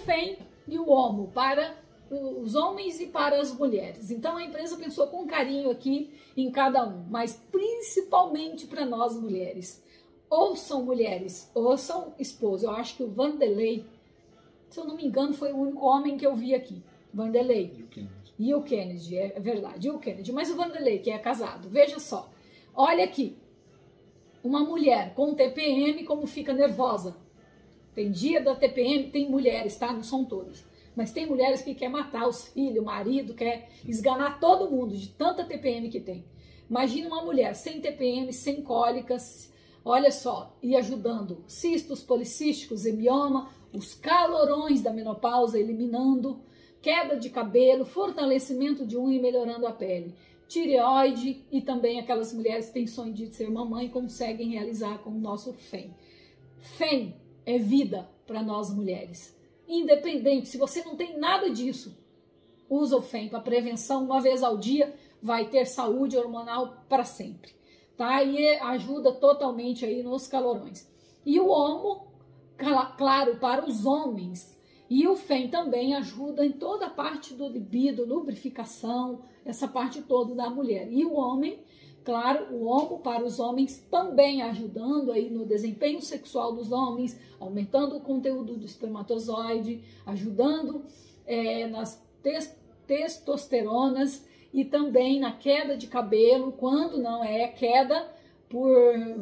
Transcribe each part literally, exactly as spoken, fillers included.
F E M e o HOMO para os homens e para as mulheres. Então a empresa pensou com carinho aqui em cada um, mas principalmente para nós mulheres. Ouçam mulheres, ouçam esposa. Eu acho que o Vanderlei, se eu não me engano, foi o único homem que eu vi aqui. Vanderlei. E o Kennedy. E o Kennedy, é verdade, e o Kennedy. Mas o Vanderlei, que é casado, veja só. Olha aqui, uma mulher com T P M, como fica nervosa. Tem dia da T P M, tem mulheres, tá? Não são todas. Mas tem mulheres que quer matar os filhos, o marido, quer esganar todo mundo, de tanta T P M que tem. Imagina uma mulher sem T P M, sem cólicas, olha só, e ajudando cistos policísticos, hemioma, os calorões da menopausa, eliminando, queda de cabelo, fortalecimento de unha e melhorando a pele, tireoide e também aquelas mulheres que têm sonho de ser mamãe conseguem realizar com o nosso F E M. F E M é vida para nós mulheres. Independente, se você não tem nada disso, usa o F E M para prevenção, uma vez ao dia, vai ter saúde hormonal para sempre, tá? E ajuda totalmente aí nos calorões. E o HOMO, claro, para os homens. E o F E M também ajuda em toda a parte do libido, lubrificação, essa parte toda da mulher. E o homem, claro, o HOMO para os homens também ajudando aí no desempenho sexual dos homens, aumentando o conteúdo do espermatozoide, ajudando é, nas tes testosteronas e também na queda de cabelo, quando não é queda por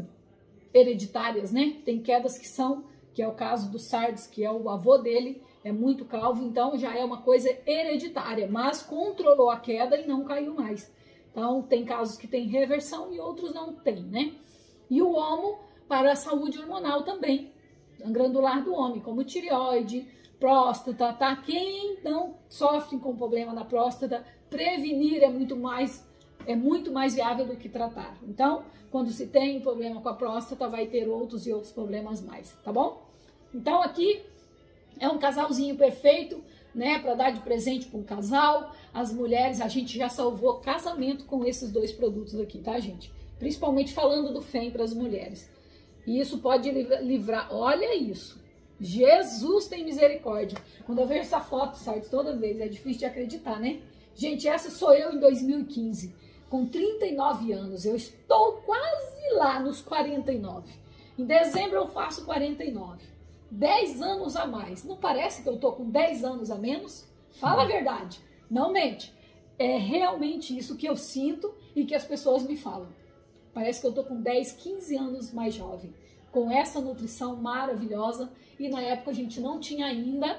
hereditárias, né? Tem quedas que são, que é o caso do Sardes, que é o avô dele, é muito calvo, então já é uma coisa hereditária, mas controlou a queda e não caiu mais. Então tem casos que tem reversão e outros não tem, né? E o HOMO para a saúde hormonal também, glandular do homem, como tireoide, próstata, tá? Quem não sofre com problema na próstata, prevenir é muito mais é muito mais viável do que tratar. Então, quando se tem problema com a próstata, vai ter outros e outros problemas mais, tá bom? Então aqui é um casalzinho perfeito, né, para dar de presente para um casal. As mulheres, a gente já salvou casamento com esses dois produtos aqui, tá, gente? Principalmente falando do F E M para as mulheres. E isso pode livrar, olha isso. Jesus tem misericórdia. Quando eu vejo essa foto, Sardes, toda vez, é difícil de acreditar, né? Gente, essa sou eu em dois mil e quinze, com trinta e nove anos. Eu estou quase lá nos quarenta e nove. Em dezembro eu faço quarenta e nove. dez anos a mais. Não parece que eu tô com dez anos a menos? Fala a verdade. Não mente. É realmente isso que eu sinto e que as pessoas me falam. Parece que eu tô com dez, quinze anos mais jovem. Com essa nutrição maravilhosa. E na época a gente não tinha ainda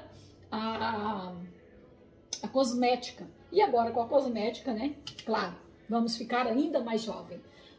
a, a cosmética. E agora com a cosmética, né? Claro, vamos ficar ainda mais jovem.